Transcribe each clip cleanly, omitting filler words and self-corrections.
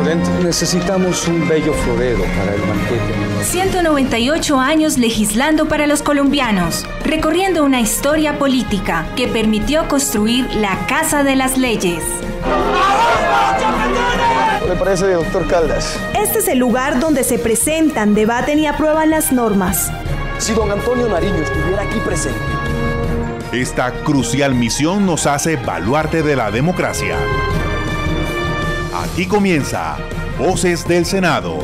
presidente. Necesitamos un bello florero para el banquete. 198 años legislando para los colombianos, recorriendo una historia política que permitió construir la Casa de las Leyes. ¿Qué le parece, doctor Caldas? Este es el lugar donde se presentan, debaten y aprueban las normas. Si don Antonio Nariño estuviera aquí presente. Esta crucial misión nos hace baluarte de la democracia. Aquí comienza Voces del Senado.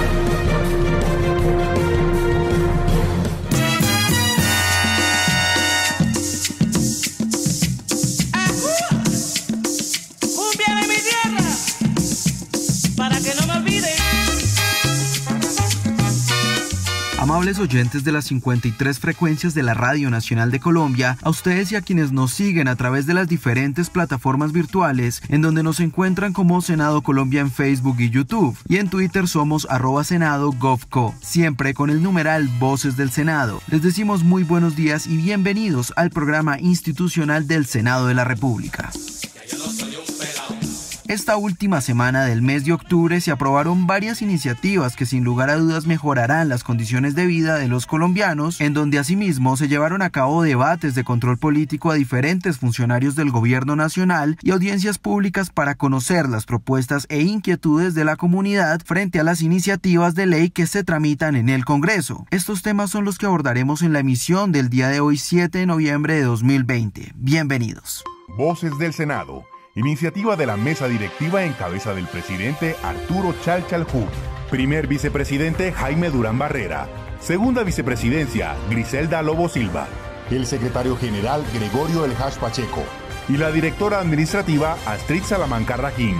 Amables oyentes de las 53 frecuencias de la Radio Nacional de Colombia, a ustedes y a quienes nos siguen a través de las diferentes plataformas virtuales en donde nos encuentran como Senado Colombia en Facebook y YouTube, y en Twitter somos @senado_govco, siempre con el numeral Voces del Senado. Les decimos muy buenos días y bienvenidos al programa institucional del Senado de la República. Esta última semana del mes de octubre se aprobaron varias iniciativas que sin lugar a dudas mejorarán las condiciones de vida de los colombianos, en donde asimismo se llevaron a cabo debates de control político a diferentes funcionarios del gobierno nacional y audiencias públicas para conocer las propuestas e inquietudes de la comunidad frente a las iniciativas de ley que se tramitan en el Congreso. Estos temas son los que abordaremos en la emisión del día de hoy, 7 de noviembre de 2020. Bienvenidos. Voces del Senado. Iniciativa de la mesa directiva en cabeza del presidente Arturo Chalchaljú, primer vicepresidente Jaime Durán Barrera, segunda vicepresidencia Griselda Lobo Silva, el secretario general Gregorio El Hash Pacheco y la directora administrativa Astrid Salamanca Rajín.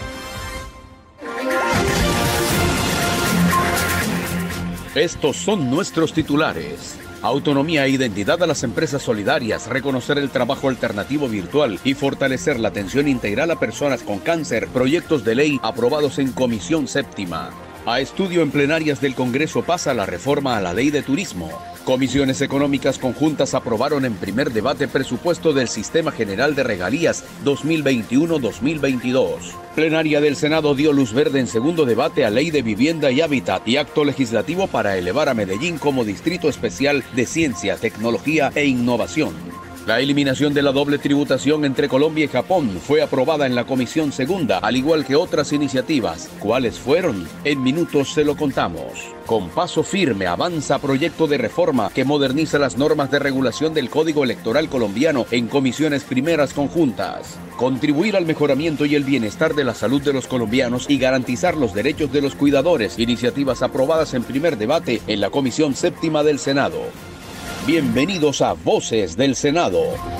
Estos son nuestros titulares. Autonomía e identidad a las empresas solidarias, reconocer el trabajo alternativo virtual y fortalecer la atención integral a personas con cáncer, proyectos de ley aprobados en Comisión Séptima. A estudio en plenarias del Congreso pasa la reforma a la Ley de Turismo. Comisiones económicas conjuntas aprobaron en primer debate presupuesto del Sistema General de Regalías 2021-2022. Plenaria del Senado dio luz verde en segundo debate a Ley de Vivienda y Hábitat y acto legislativo para elevar a Medellín como Distrito Especial de Ciencia, Tecnología e Innovación. La eliminación de la doble tributación entre Colombia y Japón fue aprobada en la Comisión Segunda, al igual que otras iniciativas. ¿Cuáles fueron? En minutos se lo contamos. Con paso firme avanza proyecto de reforma que moderniza las normas de regulación del Código Electoral colombiano en comisiones primeras conjuntas. Contribuir al mejoramiento y el bienestar de la salud de los colombianos y garantizar los derechos de los cuidadores. Iniciativas aprobadas en primer debate en la Comisión Séptima del Senado. Bienvenidos a Voces del Senado.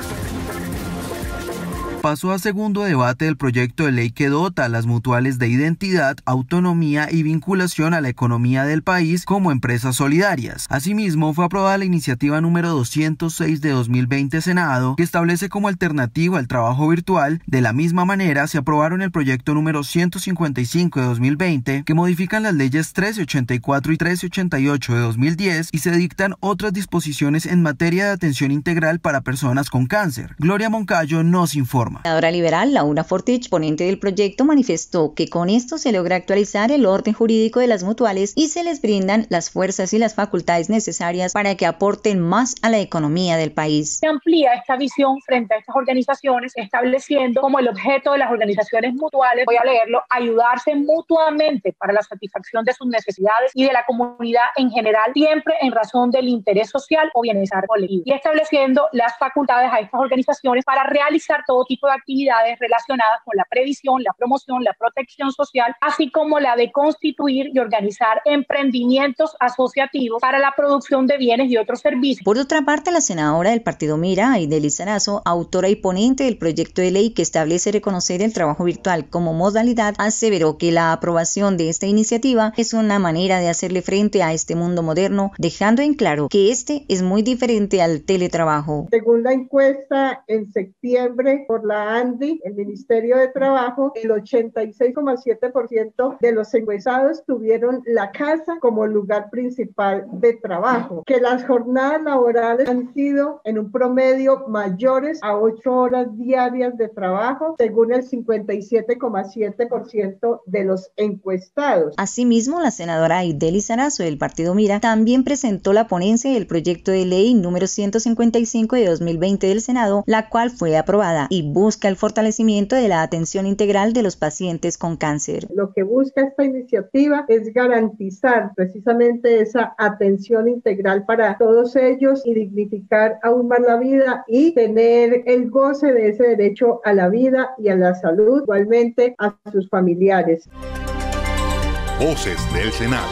Pasó a segundo debate el proyecto de ley que dota a las mutuales de identidad, autonomía y vinculación a la economía del país como empresas solidarias. Asimismo, fue aprobada la iniciativa número 206 de 2020 Senado, que establece como alternativa al trabajo virtual. De la misma manera, se aprobaron el proyecto número 155 de 2020, que modifican las leyes 1384 y 1388 de 2010 y se dictan otras disposiciones en materia de atención integral para personas con cáncer. Gloria Moncayo nos informa. La senadora liberal Laura Fortich, ponente del proyecto, manifestó que con esto se logra actualizar el orden jurídico de las mutuales y se les brindan las fuerzas y las facultades necesarias para que aporten más a la economía del país. Se amplía esta visión frente a estas organizaciones, estableciendo como el objeto de las organizaciones mutuales, voy a leerlo, ayudarse mutuamente para la satisfacción de sus necesidades y de la comunidad en general, siempre en razón del interés social o bienestar colectivo, y estableciendo las facultades a estas organizaciones para realizar todo tipo de actividades relacionadas con la previsión, la promoción, la protección social, así como la de constituir y organizar emprendimientos asociativos para la producción de bienes y otros servicios. Por otra parte, la senadora del Partido Mira, Aide Lizarazo, autora y ponente del proyecto de ley que establece reconocer el trabajo virtual como modalidad, aseveró que la aprobación de esta iniciativa es una manera de hacerle frente a este mundo moderno, dejando en claro que este es muy diferente al teletrabajo. Según la encuesta en septiembre por la ANDI, el Ministerio de Trabajo, el 86,7% de los encuestados tuvieron la casa como lugar principal de trabajo, que las jornadas laborales han sido en un promedio mayores a 8 horas diarias de trabajo, según el 57,7% de los encuestados. Asimismo, la senadora Aidey Lizarazo del Partido Mira también presentó la ponencia del proyecto de ley número 155 de 2020 del Senado, la cual fue aprobada y busca el fortalecimiento de la atención integral de los pacientes con cáncer. Lo que busca esta iniciativa es garantizar precisamente esa atención integral para todos ellos y dignificar aún más la vida y tener el goce de ese derecho a la vida y a la salud, igualmente a sus familiares. Voces del Senado.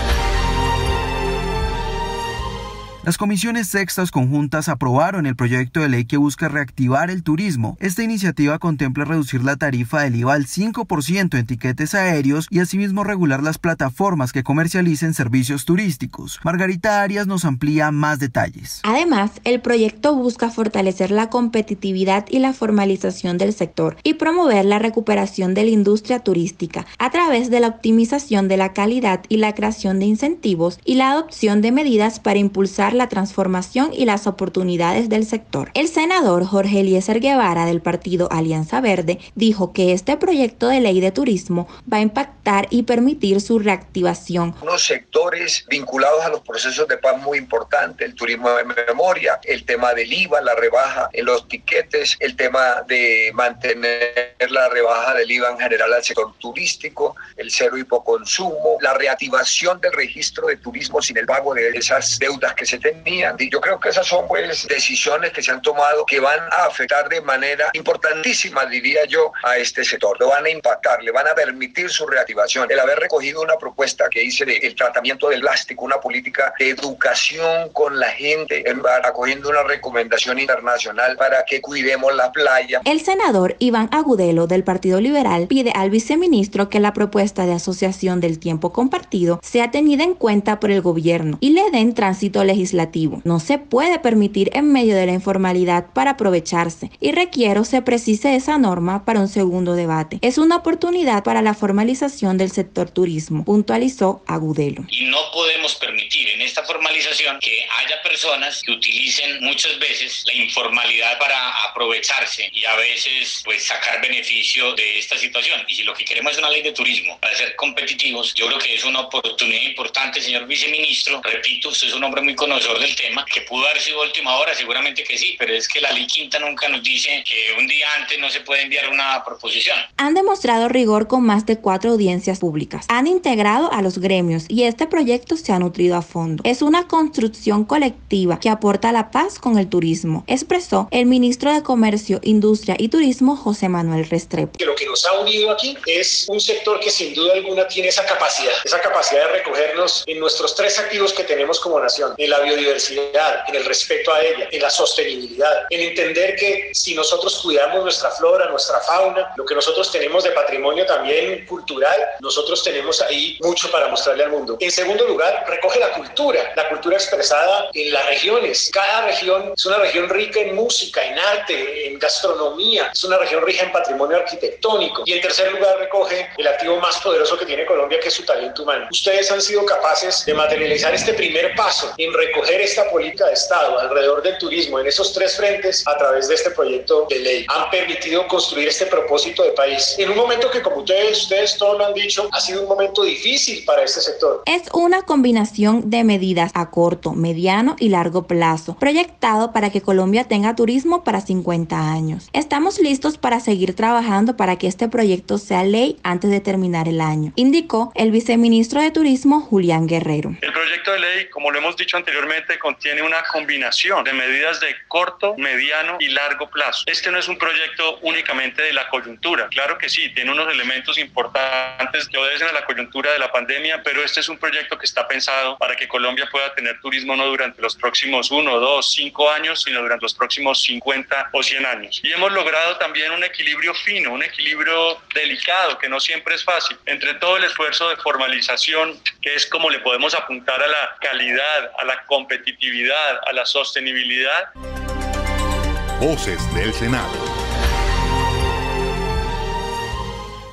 Las comisiones sextas conjuntas aprobaron el proyecto de ley que busca reactivar el turismo. Esta iniciativa contempla reducir la tarifa del IVA al 5% en tiquetes aéreos y asimismo regular las plataformas que comercialicen servicios turísticos. Margarita Arias nos amplía más detalles. Además, el proyecto busca fortalecer la competitividad y la formalización del sector y promover la recuperación de la industria turística a través de la optimización de la calidad y la creación de incentivos y la adopción de medidas para impulsar la transformación y las oportunidades del sector. El senador Jorge Eliezer Guevara del partido Alianza Verde dijo que este proyecto de ley de turismo va a impactar y permitir su reactivación. Unos sectores vinculados a los procesos de paz muy importantes, el turismo de memoria, el tema del IVA, la rebaja en los tiquetes, el tema de mantener la rebaja del IVA en general al sector turístico, el cero hipoconsumo, la reactivación del registro de turismo sin el pago de esas deudas que se tenían. Yo creo que esas son decisiones que se han tomado que van a afectar de manera importantísima, diría yo, a este sector. Lo van a impactar, le van a permitir su reactivación. El haber recogido una propuesta que hice del tratamiento del plástico, una política de educación con la gente, acogiendo una recomendación internacional para que cuidemos la playa. El senador Iván Agudelo del Partido Liberal pide al viceministro que la propuesta de asociación del tiempo compartido sea tenida en cuenta por el gobierno y le den tránsito legislativo. No se puede permitir en medio de la informalidad para aprovecharse y requiero se precise esa norma para un segundo debate. Es una oportunidad para la formalización del sector turismo, puntualizó Agudelo. Y no podemos permitir en esta formalización que haya personas que utilicen muchas veces la informalidad para aprovecharse y a veces sacar beneficio de esta situación. Y si lo que queremos es una ley de turismo para ser competitivos, yo creo que es una oportunidad importante, señor viceministro. Repito, usted es un hombre muy conocido del tema, que pudo haber sido última hora, seguramente que sí, pero es que la ley quinta nunca nos dice que un día antes no se puede enviar una proposición. Han demostrado rigor con más de 4 audiencias públicas, han integrado a los gremios y este proyecto se ha nutrido a fondo. Es una construcción colectiva que aporta la paz con el turismo, expresó el ministro de Comercio, Industria y Turismo, José Manuel Restrepo. Lo que nos ha unido aquí es un sector que sin duda alguna tiene esa capacidad de recogernos en nuestros 3 activos que tenemos como nación, en la biodiversidad, en el respeto a ella, en la sostenibilidad, en entender que si nosotros cuidamos nuestra flora, nuestra fauna, lo que nosotros tenemos de patrimonio también cultural, nosotros tenemos ahí mucho para mostrarle al mundo. En segundo lugar, recoge la cultura expresada en las regiones. Cada región es una región rica en música, en arte, en gastronomía, es una región rica en patrimonio arquitectónico. Y en tercer lugar, recoge el activo más poderoso que tiene Colombia, que es su talento humano. Ustedes han sido capaces de materializar este primer paso en recoger esta política de Estado alrededor del turismo en esos 3 frentes a través de este proyecto de ley. Han permitido construir este propósito de país en un momento que, como ustedes todos lo han dicho, ha sido un momento difícil para este sector. Es una combinación de medidas a corto, mediano y largo plazo, proyectado para que Colombia tenga turismo para 50 años. Estamos listos para seguir trabajando para que este proyecto sea ley antes de terminar el año, indicó el viceministro de Turismo, Julián Guerrero. El proyecto de ley, como lo hemos dicho anteriormente, contiene una combinación de medidas de corto, mediano y largo plazo. Este no es un proyecto únicamente de la coyuntura. Claro que sí, tiene unos elementos importantes que obedecen a la coyuntura de la pandemia, pero este es un proyecto que está pensado para que Colombia pueda tener turismo no durante los próximos 1, 2, 5 años, sino durante los próximos 50 o 100 años. Y hemos logrado también un equilibrio fino, un equilibrio delicado, que no siempre es fácil, entre todo el esfuerzo de formalización, que es como le podemos apuntar a la calidad, a la competitividad, a la sostenibilidad. Voces del Senado.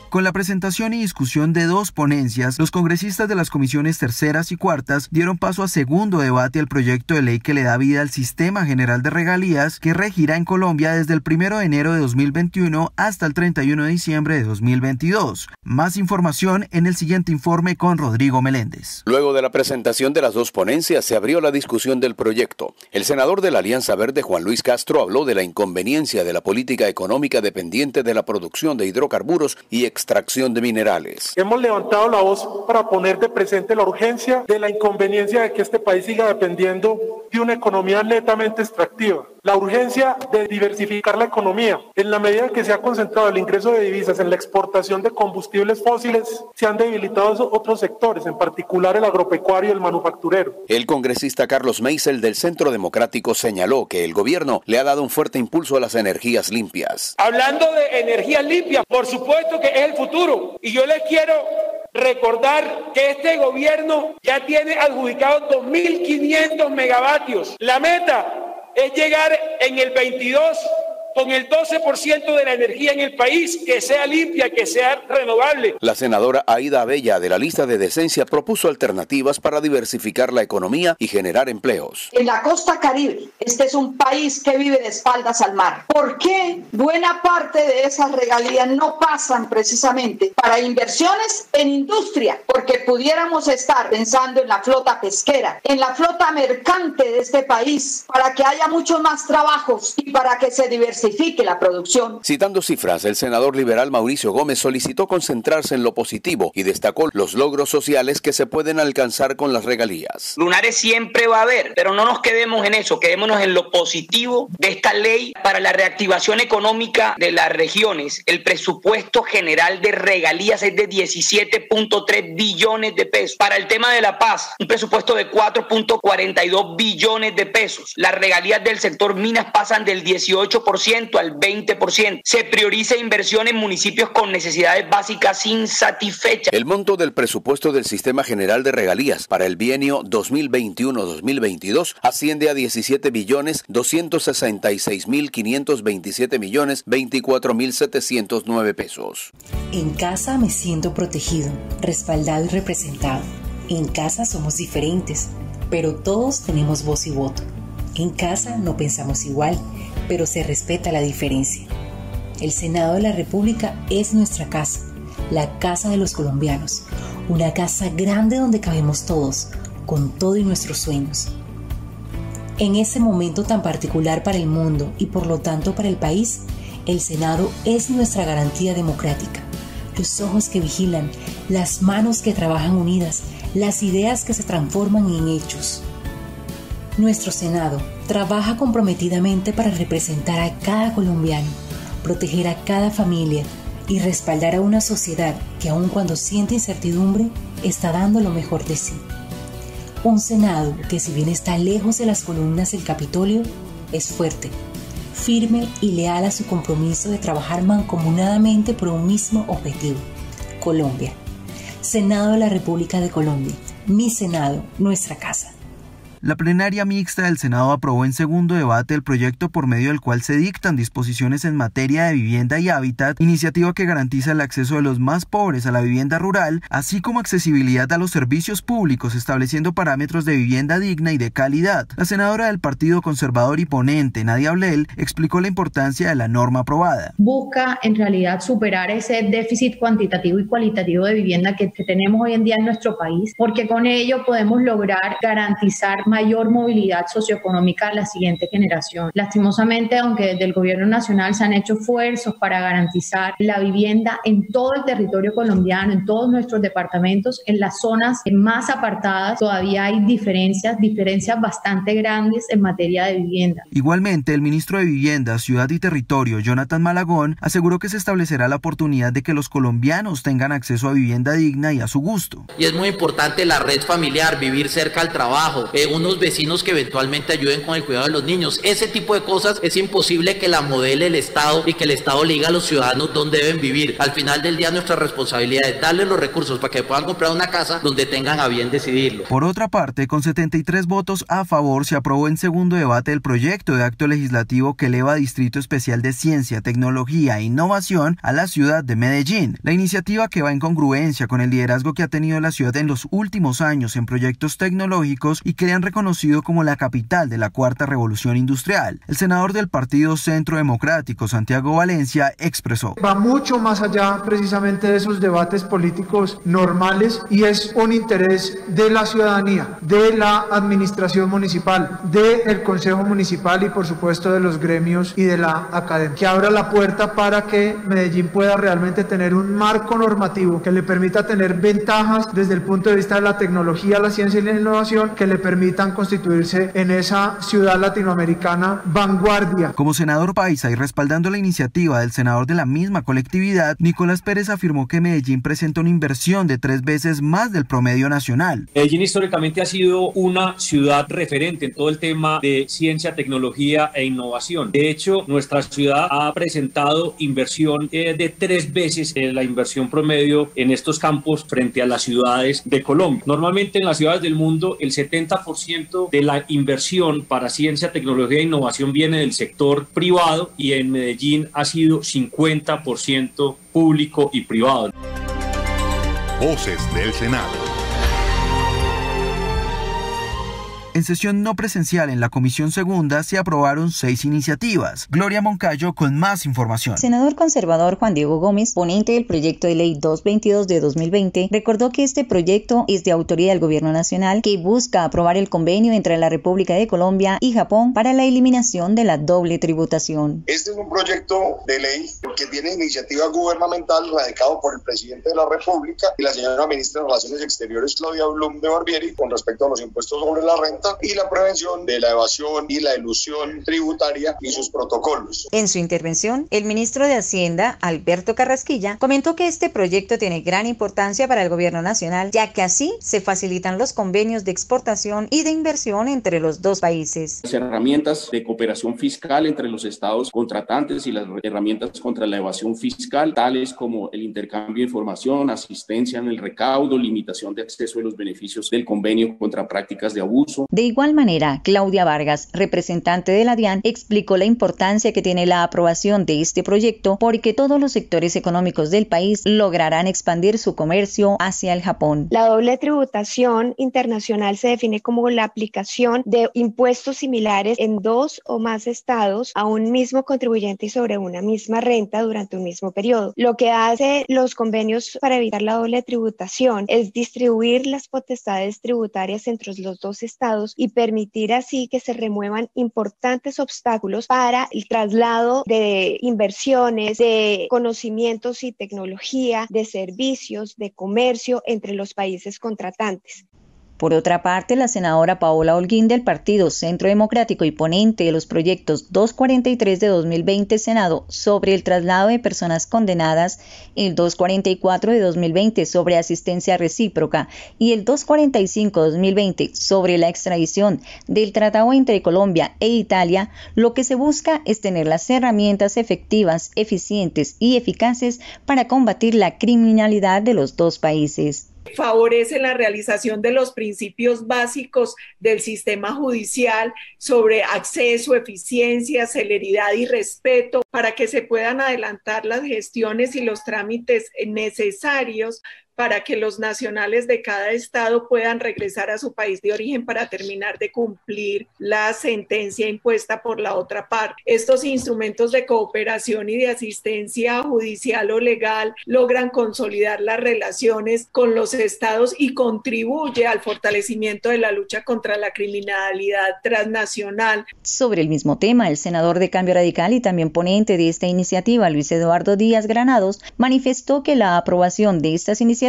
Con la presentación y discusión de 2 ponencias, los congresistas de las comisiones terceras y cuartas dieron paso a segundo debate al proyecto de ley que le da vida al Sistema General de Regalías que regirá en Colombia desde el 1 de enero de 2021 hasta el 31 de diciembre de 2022. Más información en el siguiente informe con Rodrigo Meléndez. Luego de la presentación de las 2 ponencias, se abrió la discusión del proyecto. El senador de la Alianza Verde, Juan Luis Castro, habló de la inconveniencia de la política económica dependiente de la producción de hidrocarburos y extracción de minerales. Hemos levantado la voz para poner de presente la urgencia de la inconveniencia de que este país siga dependiendo de una economía netamente extractiva. La urgencia de diversificar la economía. En la medida que se ha concentrado el ingreso de divisas en la exportación de combustibles fósiles, se han debilitado otros sectores, en particular el agropecuario y el manufacturero. El congresista Carlos Meisel del Centro Democrático señaló que el gobierno le ha dado un fuerte impulso a las energías limpias. Hablando de energías limpias, por supuesto que es el futuro. Y yo les quiero recordar que este gobierno ya tiene adjudicados 2.500 megavatios. La meta es llegar en el 22 con el 12% de la energía en el país, que sea limpia, que sea renovable. La senadora Aida Abella, de la lista de decencia, propuso alternativas para diversificar la economía y generar empleos. En la costa caribe, este es un país que vive de espaldas al mar. ¿Por qué buena parte de esas regalías no pasan precisamente para inversiones en industria? Porque pudiéramos estar pensando en la flota pesquera, en la flota mercante de este país, para que haya muchos más trabajos y para que se diversifique la producción. Citando cifras, el senador liberal Mauricio Gómez solicitó concentrarse en lo positivo y destacó los logros sociales que se pueden alcanzar con las regalías. Lunares siempre va a haber, pero no nos quedemos en eso, quedémonos en lo positivo de esta ley para la reactivación económica de las regiones. El presupuesto general de regalías es de 17.3 billones de pesos. Para el tema de la paz, un presupuesto de 4.42 billones de pesos. Las regalías del sector minas pasan del 18% al 20%. Se prioriza inversión en municipios con necesidades básicas insatisfechas. El monto del presupuesto del Sistema General de Regalías para el bienio 2021-2022 asciende a 17.266.527.24.709 pesos. En casa me siento protegido, respaldado y representado. En casa somos diferentes, pero todos tenemos voz y voto. En casa no pensamos igual, pero se respeta la diferencia. El Senado de la República es nuestra casa, la casa de los colombianos, una casa grande donde cabemos todos, con todo y nuestros sueños. En este momento tan particular para el mundo y por lo tanto para el país, el Senado es nuestra garantía democrática, los ojos que vigilan, las manos que trabajan unidas, las ideas que se transforman en hechos. Nuestro Senado trabaja comprometidamente para representar a cada colombiano, proteger a cada familia y respaldar a una sociedad que aun cuando siente incertidumbre, está dando lo mejor de sí. Un Senado que, si bien está lejos de las columnas del Capitolio, es fuerte, firme y leal a su compromiso de trabajar mancomunadamente por un mismo objetivo: Colombia. Senado de la República de Colombia, mi Senado, nuestra casa. La plenaria mixta del Senado aprobó en segundo debate el proyecto por medio del cual se dictan disposiciones en materia de vivienda y hábitat, iniciativa que garantiza el acceso de los más pobres a la vivienda rural, así como accesibilidad a los servicios públicos, estableciendo parámetros de vivienda digna y de calidad. La senadora del Partido Conservador y ponente, Nadia Blel, explicó la importancia de la norma aprobada. Busca en realidad superar ese déficit cuantitativo y cualitativo de vivienda que tenemos hoy en día en nuestro país, porque con ello podemos lograr garantizar mayor movilidad socioeconómica a la siguiente generación. Lastimosamente, aunque desde el gobierno nacional se han hecho esfuerzos para garantizar la vivienda en todo el territorio colombiano, en todos nuestros departamentos, en las zonas más apartadas todavía hay diferencias bastante grandes en materia de vivienda. Igualmente, el ministro de Vivienda, Ciudad y Territorio, Jonathan Malagón, aseguró que se establecerá la oportunidad de que los colombianos tengan acceso a vivienda digna y a su gusto. Y es muy importante la red familiar, vivir cerca al trabajo, un unos vecinos que eventualmente ayuden con el cuidado de los niños. Ese tipo de cosas es imposible que la modele el Estado y que el Estado le diga a los ciudadanos dónde deben vivir. Al final del día nuestra responsabilidad es darles los recursos para que puedan comprar una casa donde tengan a bien decidirlo. Por otra parte, con 73 votos a favor se aprobó en segundo debate el proyecto de acto legislativo que eleva Distrito Especial de Ciencia, Tecnología e Innovación a la ciudad de Medellín. La iniciativa, que va en congruencia con el liderazgo que ha tenido la ciudad en los últimos años en proyectos tecnológicos y que le han reconocido como la capital de la cuarta revolución industrial. El senador del Partido Centro Democrático, Santiago Valencia, expresó: va mucho más allá precisamente de esos debates políticos normales y es un interés de la ciudadanía, de la administración municipal, del Consejo Municipal y por supuesto de los gremios y de la academia, que abra la puerta para que Medellín pueda realmente tener un marco normativo que le permita tener ventajas desde el punto de vista de la tecnología, la ciencia y la innovación, que le permitan constituirse en esa ciudad latinoamericana vanguardia. Como senador paisa y respaldando la iniciativa del senador de la misma colectividad, Nicolás Pérez afirmó que Medellín presenta una inversión de 3 veces más del promedio nacional. Medellín históricamente ha sido una ciudad referente en todo el tema de ciencia, tecnología e innovación. De hecho, nuestra ciudad ha presentado inversión de 3 veces la inversión promedio en estos campos frente a las ciudades de Colombia. Normalmente en las ciudades del mundo el 70% de la inversión para ciencia, tecnología e innovación viene del sector privado y en Medellín ha sido 50% público y privado. Voces del Senado. En sesión no presencial en la Comisión Segunda se aprobaron 6 iniciativas. Gloria Moncayo con más información. El senador conservador Juan Diego Gómez, ponente del proyecto de ley 222 de 2020, recordó que este proyecto es de autoría del Gobierno Nacional, que busca aprobar el convenio entre la República de Colombia y Japón para la eliminación de la doble tributación. Este es un proyecto de ley que tiene iniciativa gubernamental radicado por el presidente de la República y la señora ministra de Relaciones Exteriores, Claudia Blum de Barbieri, con respecto a los impuestos sobre la renta y la prevención de la evasión y la elusión tributaria y sus protocolos. En su intervención, el ministro de Hacienda, Alberto Carrasquilla, comentó que este proyecto tiene gran importancia para el Gobierno Nacional, ya que así se facilitan los convenios de exportación y de inversión entre los dos países. Las herramientas de cooperación fiscal entre los estados contratantes y las herramientas contra la evasión fiscal, tales como el intercambio de información, asistencia en el recaudo, limitación de acceso a los beneficios del convenio contra prácticas de abuso. De igual manera, Claudia Vargas, representante de la DIAN, explicó la importancia que tiene la aprobación de este proyecto porque todos los sectores económicos del país lograrán expandir su comercio hacia el Japón. La doble tributación internacional se define como la aplicación de impuestos similares en 2 o más estados a un mismo contribuyente y sobre una misma renta durante un mismo periodo. Lo que hace los convenios para evitar la doble tributación es distribuir las potestades tributarias entre los dos estados y permitir así que se remuevan importantes obstáculos para el traslado de inversiones, de conocimientos y tecnología, de servicios, de comercio entre los países contratantes. Por otra parte, la senadora Paola Holguín del Partido Centro Democrático y ponente de los proyectos 243 de 2020 Senado sobre el traslado de personas condenadas, el 244 de 2020 sobre asistencia recíproca y el 245 de 2020 sobre la extradición del tratado entre Colombia e Italia, lo que se busca es tener las herramientas efectivas, eficientes y eficaces para combatir la criminalidad de los dos países. Favorece la realización de los principios básicos del sistema judicial sobre acceso, eficiencia, celeridad y respeto para que se puedan adelantar las gestiones y los trámites necesarios para que los nacionales de cada estado puedan regresar a su país de origen para terminar de cumplir la sentencia impuesta por la otra parte. Estos instrumentos de cooperación y de asistencia judicial o legal logran consolidar las relaciones con los estados y contribuye al fortalecimiento de la lucha contra la criminalidad transnacional. Sobre el mismo tema, el senador de Cambio Radical y también ponente de esta iniciativa, Luis Eduardo Díaz Granados, manifestó que la aprobación de estas iniciativas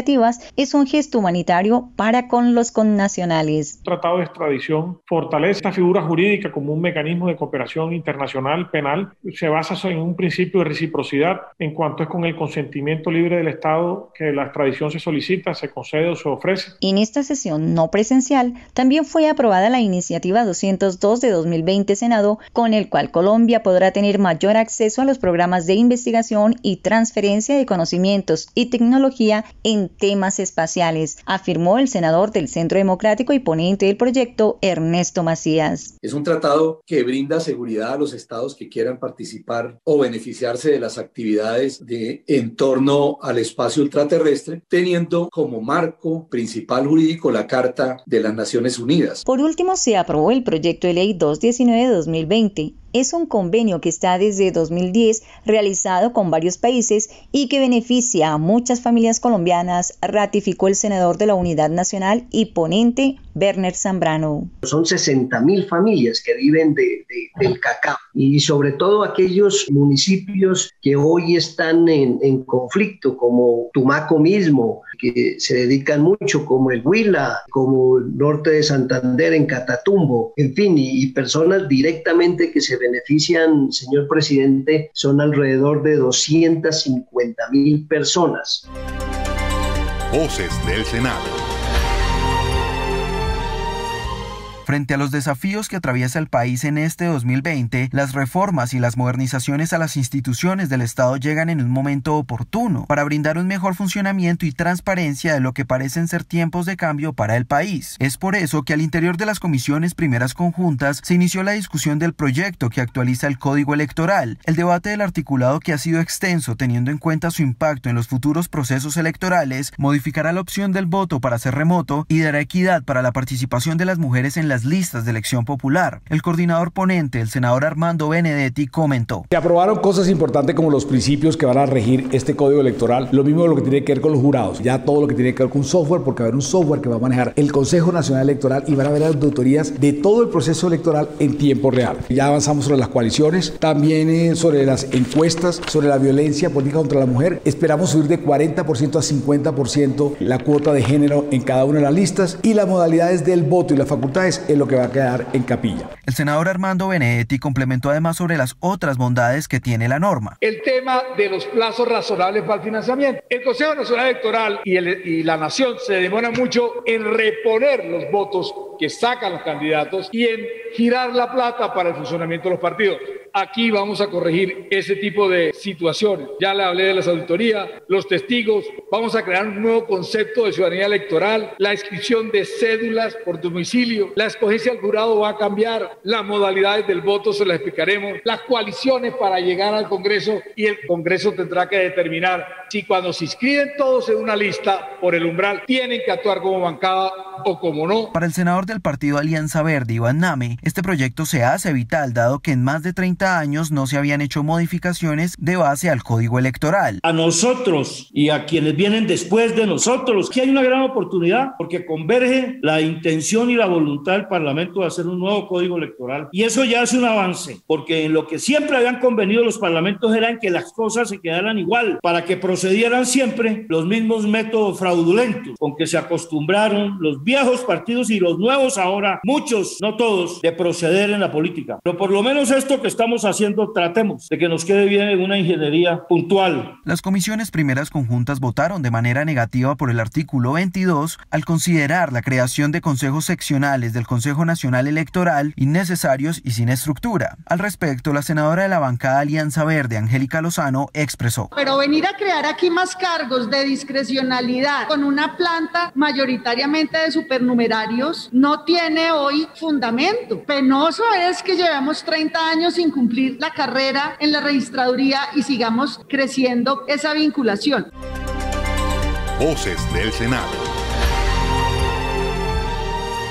iniciativas es un gesto humanitario para con los connacionales. El tratado de extradición fortalece la figura jurídica como un mecanismo de cooperación internacional penal. Se basa en un principio de reciprocidad en cuanto es con el consentimiento libre del Estado que la extradición se solicita, se concede o se ofrece. En esta sesión no presencial también fue aprobada la iniciativa 202 de 2020 Senado, con el cual Colombia podrá tener mayor acceso a los programas de investigación y transferencia de conocimientos y tecnología en temas espaciales, afirmó el senador del Centro Democrático y ponente del proyecto, Ernesto Macías. Es un tratado que brinda seguridad a los estados que quieran participar o beneficiarse de las actividades en torno al espacio ultraterrestre, teniendo como marco principal jurídico la Carta de las Naciones Unidas. Por último, se aprobó el proyecto de ley 219 de 2020. Es un convenio que está desde 2010 realizado con varios países y que beneficia a muchas familias colombianas, ratificó el senador de la Unidad Nacional y ponente Werner Zambrano. Son 60.000 familias que viven del cacao y sobre todo aquellos municipios que hoy están en conflicto, como Tumaco mismo, que se dedican mucho, como el Huila, como el norte de Santander en Catatumbo, en fin, y personas directamente que se benefician, señor presidente, son alrededor de 250.000 personas. Voces del Senado. Frente a los desafíos que atraviesa el país en este 2020, las reformas y las modernizaciones a las instituciones del Estado llegan en un momento oportuno para brindar un mejor funcionamiento y transparencia de lo que parecen ser tiempos de cambio para el país. Es por eso que al interior de las comisiones primeras conjuntas se inició la discusión del proyecto que actualiza el Código Electoral, el debate del articulado que ha sido extenso teniendo en cuenta su impacto en los futuros procesos electorales, modificará la opción del voto para ser remoto y dará equidad para la participación de las mujeres en las listas de elección popular. El coordinador ponente, el senador Armando Benedetti, comentó: Se aprobaron cosas importantes como los principios que van a regir este código electoral, lo mismo lo que tiene que ver con los jurados, ya todo lo que tiene que ver con software, porque va a haber un software que va a manejar el Consejo Nacional Electoral y van a haber las auditorías de todo el proceso electoral en tiempo real. Ya avanzamos sobre las coaliciones, también sobre las encuestas, sobre la violencia política contra la mujer. Esperamos subir de 40% a 50% la cuota de género en cada una de las listas y las modalidades del voto y las facultades es lo que va a quedar en capilla. El senador Armando Benedetti complementó además sobre las otras bondades que tiene la norma. El tema de los plazos razonables para el financiamiento. El Consejo Nacional Electoral y la Nación se demoran mucho en reponer los votos que sacan los candidatos y en girar la plata para el funcionamiento de los partidos. Aquí vamos a corregir ese tipo de situaciones. Ya le hablé de las auditorías, los testigos, vamos a crear un nuevo concepto de ciudadanía electoral, la inscripción de cédulas por domicilio, la escogencia del jurado va a cambiar, las modalidades del voto se las explicaremos, las coaliciones para llegar al Congreso y el Congreso tendrá que determinar si cuando se inscriben todos en una lista por el umbral tienen que actuar como bancada o como no. Para el senador del partido Alianza Verde, Iván Name, este proyecto se hace vital dado que en más de 30 años no se habían hecho modificaciones de base al Código Electoral. A nosotros y a quienes vienen después de nosotros, que hay una gran oportunidad porque converge la intención y la voluntad del Parlamento de hacer un nuevo Código Electoral y eso ya hace un avance, porque en lo que siempre habían convenido los parlamentos era en que las cosas se quedaran igual, para que procedieran siempre los mismos métodos fraudulentos con que se acostumbraron los viejos partidos y los nuevos ahora, muchos, no todos, de proceder en la política. Pero por lo menos esto que estamos haciendo, tratemos de que nos quede bien en una ingeniería puntual. Las comisiones primeras conjuntas votaron de manera negativa por el artículo 22 al considerar la creación de consejos seccionales del Consejo Nacional Electoral innecesarios y sin estructura. Al respecto, la senadora de la bancada Alianza Verde, Angélica Lozano, expresó: Pero venir a crear aquí más cargos de discrecionalidad con una planta mayoritariamente de supernumerarios no tiene hoy fundamento. Penoso es que llevamos 30 años sin cumplir la carrera en la registraduría y sigamos creciendo esa vinculación. Voces del Senado.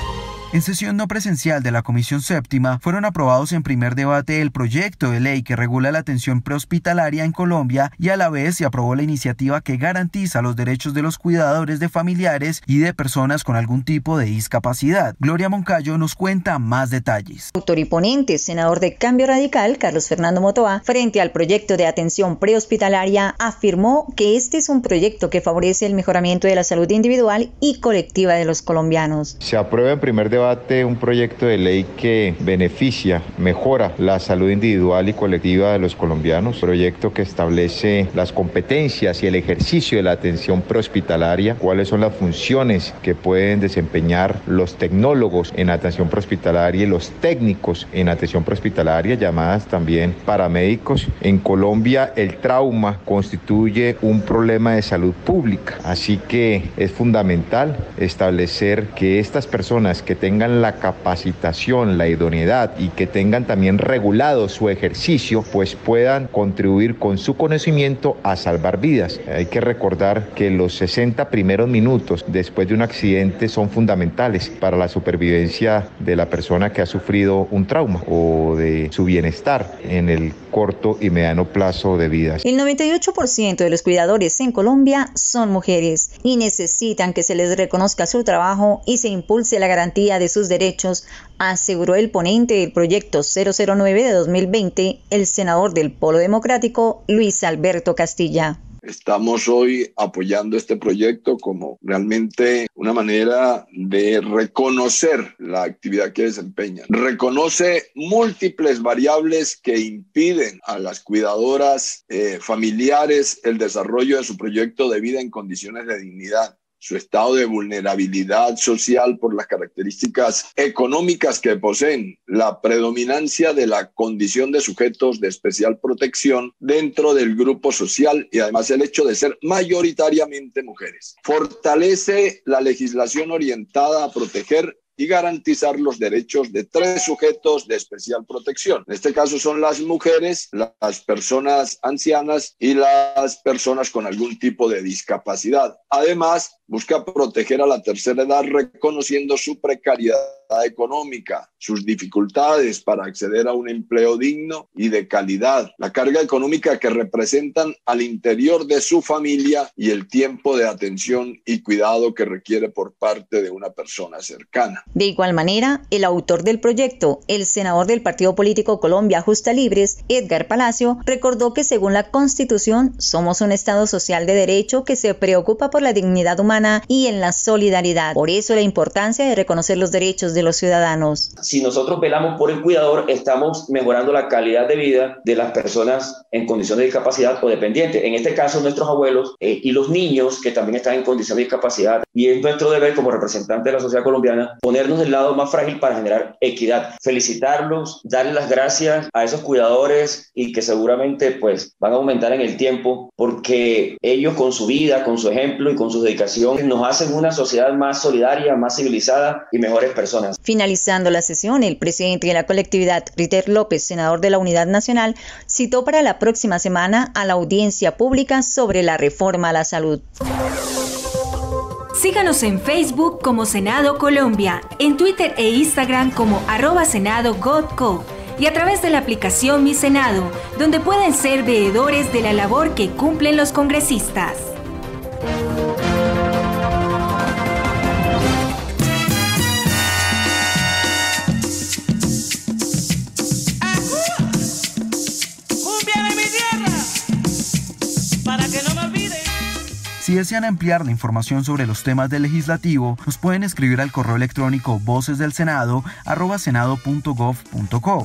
En sesión no presencial de la Comisión Séptima fueron aprobados en primer debate el proyecto de ley que regula la atención prehospitalaria en Colombia y a la vez se aprobó la iniciativa que garantiza los derechos de los cuidadores de familiares y de personas con algún tipo de discapacidad. Gloria Moncayo nos cuenta más detalles. Autor y ponente, senador de Cambio Radical, Carlos Fernando Motoa, frente al proyecto de atención prehospitalaria, afirmó que este es un proyecto que favorece el mejoramiento de la salud individual y colectiva de los colombianos. Se aprueba en primer debate un proyecto de ley que beneficia, mejora la salud individual y colectiva de los colombianos, proyecto que establece las competencias y el ejercicio de la atención prehospitalaria, cuáles son las funciones que pueden desempeñar los tecnólogos en atención prehospitalaria y los técnicos en atención prehospitalaria, llamadas también paramédicos. En Colombia el trauma constituye un problema de salud pública, así que es fundamental establecer que estas personas que tengan la capacitación, la idoneidad y que tengan también regulado su ejercicio, pues puedan contribuir con su conocimiento a salvar vidas. Hay que recordar que los 60 primeros minutos después de un accidente son fundamentales para la supervivencia de la persona que ha sufrido un trauma o de su bienestar en el corto y mediano plazo de vida. El 98% de los cuidadores en Colombia son mujeres y necesitan que se les reconozca su trabajo y se impulse la garantía de sus derechos, aseguró el ponente del proyecto 009 de 2020, el senador del Polo Democrático, Luis Alberto Castilla. Estamos hoy apoyando este proyecto como realmente una manera de reconocer la actividad que desempeñan. Reconoce múltiples variables que impiden a las cuidadoras familiares el desarrollo de su proyecto de vida en condiciones de dignidad. Su estado de vulnerabilidad social por las características económicas que poseen, la predominancia de la condición de sujetos de especial protección dentro del grupo social y además el hecho de ser mayoritariamente mujeres. Fortalece la legislación orientada a proteger y garantizar los derechos de 3 sujetos de especial protección. En este caso son las mujeres, las personas ancianas y las personas con algún tipo de discapacidad. Además, busca proteger a la tercera edad reconociendo su precariedad económica, sus dificultades para acceder a un empleo digno y de calidad, la carga económica que representan al interior de su familia y el tiempo de atención y cuidado que requiere por parte de una persona cercana. De igual manera, el autor del proyecto, el senador del partido político Colombia Justa Libres, Edgar Palacio, recordó que según la Constitución somos un Estado social de derecho que se preocupa por la dignidad humana y en la solidaridad. Por eso la importancia de reconocer los derechos de los ciudadanos. Si nosotros velamos por el cuidador, estamos mejorando la calidad de vida de las personas en condición de discapacidad o dependiente. En este caso, nuestros abuelos y los niños que también están en condición de discapacidad. Y es nuestro deber como representante de la sociedad colombiana ponernos del lado más frágil para generar equidad. Felicitarlos, darles las gracias a esos cuidadores y que seguramente pues van a aumentar en el tiempo porque ellos con su vida, con su ejemplo y con su dedicación nos hacen una sociedad más solidaria, más civilizada y mejores personas. Finalizando la sesión, el presidente de la colectividad, Riter López, senador de la Unidad Nacional, citó para la próxima semana a la audiencia pública sobre la reforma a la salud. Síganos en Facebook como Senado Colombia, en Twitter e Instagram como @SenadoGodCo y a través de la aplicación Mi Senado, donde pueden ser veedores de la labor que cumplen los congresistas. Si desean ampliar la información sobre los temas del legislativo, nos pueden escribir al correo electrónico vocesdelsenado@senado.gov.co.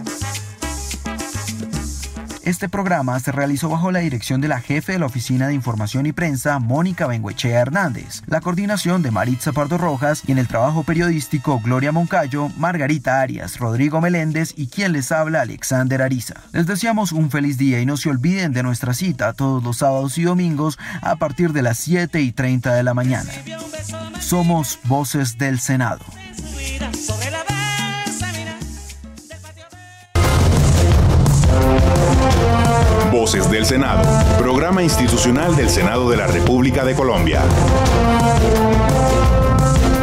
Este programa se realizó bajo la dirección de la jefe de la Oficina de Información y Prensa, Mónica Bengoechea Hernández, la coordinación de Maritza Pardo Rojas y en el trabajo periodístico Gloria Moncayo, Margarita Arias, Rodrigo Meléndez y quien les habla, Alexander Ariza. Les deseamos un feliz día y no se olviden de nuestra cita todos los sábados y domingos a partir de las 7:30 de la mañana. Somos Voces del Senado. Voces del Senado, programa institucional del Senado de la República de Colombia.